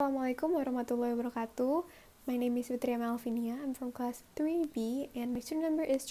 Assalamualaikum warahmatullahi wabarakatuh. My name is Fitria Malvinia. I'm from class 3B and my student number is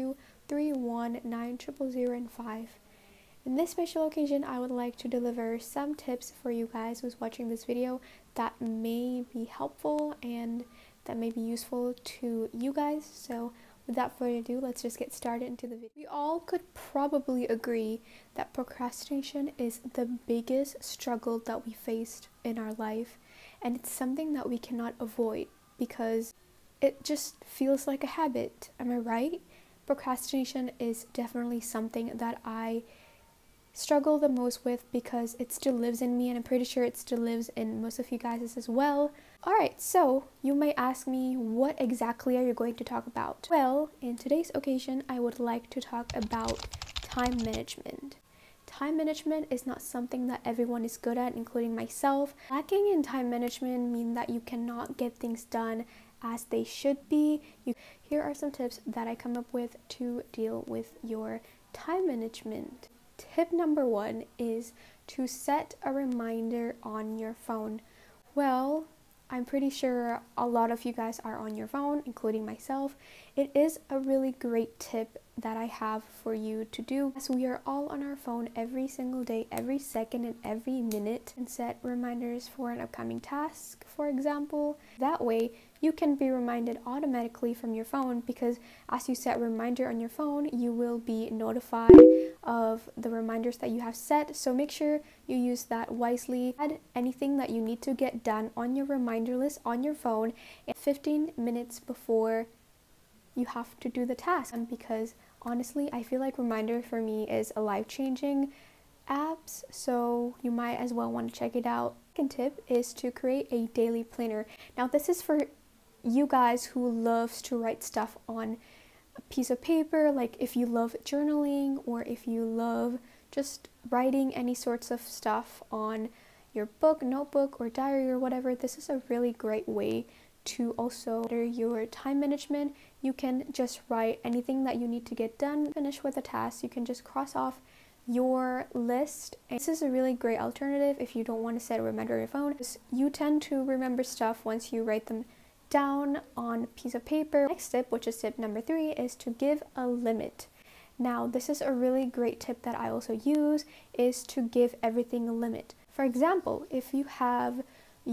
222-319-000-5. In this special occasion, I would like to deliver some tips for you guys who's watching this video that may be helpful and that may be useful to you guys. So without further ado, let's just get started into the video. We all could probably agree that procrastination is the biggest struggle that we faced in our life, and it's something that we cannot avoid because it just feels like a habit. Am I right? Procrastination is definitely something that I struggle the most with because it still lives in me, and I'm pretty sure it still lives in most of you guys as well. Alright, so you may ask me, what exactly are you going to talk about? Well, in today's occasion, I would like to talk about time management. Time management is not something that everyone is good at, including myself. Lacking in time management means that you cannot get things done as they should be. Here are some tips that I come up with to deal with your time management. Tip number 1 is to set a reminder on your phone. Well, I'm pretty sure a lot of you guys are on your phone, including myself. It is a really great tip that I have for you to do, as we are all on our phone every single day, every second and every minute, and set reminders for an upcoming task, for example. That way you can be reminded automatically from your phone, because as you set a reminder on your phone, you will be notified of the reminders that you have set. So make sure you use that wisely. Add anything that you need to get done on your reminder list on your phone 15 minutes before you have to do the task, because honestly I feel like Reminder for me is a life-changing apps, so you might as well want to check it out. Second tip is to create a daily planner. Now this is for you guys who loves to write stuff on a piece of paper, like if you love journaling or if you love just writing any sorts of stuff on your book, notebook, or diary or whatever. This is a really great way to also better your time management. You can just write anything that you need to get done. Finish with a task, you can just cross off your list. And this is a really great alternative if you don't want to set a reminder on your phone. You tend to remember stuff once you write them down on a piece of paper. Next tip, which is tip number 3, is to give a limit. Now this is a really great tip that I also use, is to give everything a limit. For example, if you have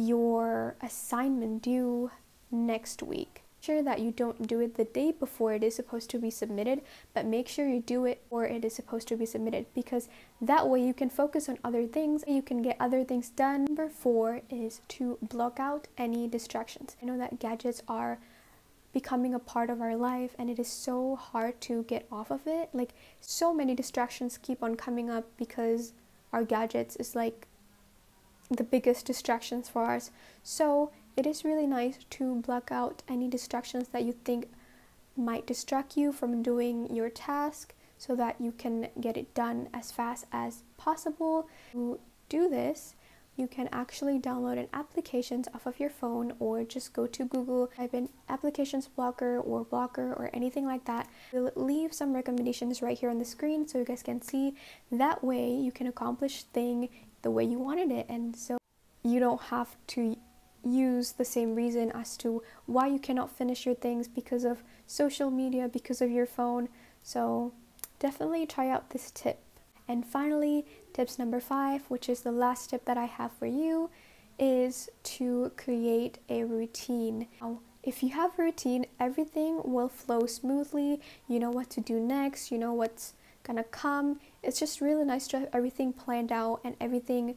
your assignment due next week, make sure that you don't do it the day before it is supposed to be submitted, but make sure you do it or it is supposed to be submitted, because that way you can focus on other things, you can get other things done. Number 4 is to block out any distractions. I know that gadgets are becoming a part of our life and it is so hard to get off of it. Like, so many distractions keep on coming up because our gadgets is like the biggest distractions for us. So it is really nice to block out any distractions that you think might distract you from doing your task, so that you can get it done as fast as possible. To do this, you can actually download an application off of your phone, or just go to Google, type in applications blocker or anything like that. We'll leave some recommendations right here on the screen so you guys can see. That way you can accomplish things the way you wanted it, and so you don't have to use the same reason as to why you cannot finish your things because of social media, because of your phone. So definitely try out this tip. And finally, tips number 5, which is the last tip that I have for you, is to create a routine. Now, if you have a routine, everything will flow smoothly. You know what to do next, you know what's gonna come. It's just really nice to have everything planned out and everything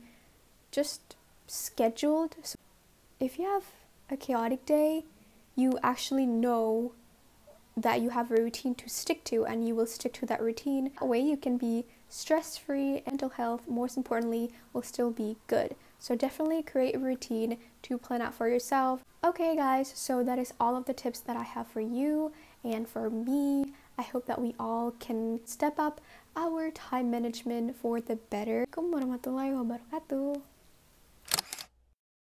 just scheduled. So if you have a chaotic day, you actually know that you have a routine to stick to, and you will stick to that routine. That way you can be stress-free, mental health, most importantly, will still be good. So definitely create a routine to plan out for yourself. Okay guys, so that is all of the tips that I have for you and for me. I hope that we all can step up our time management for the better. Assalamualaikum warahmatullahi wabarakatuh.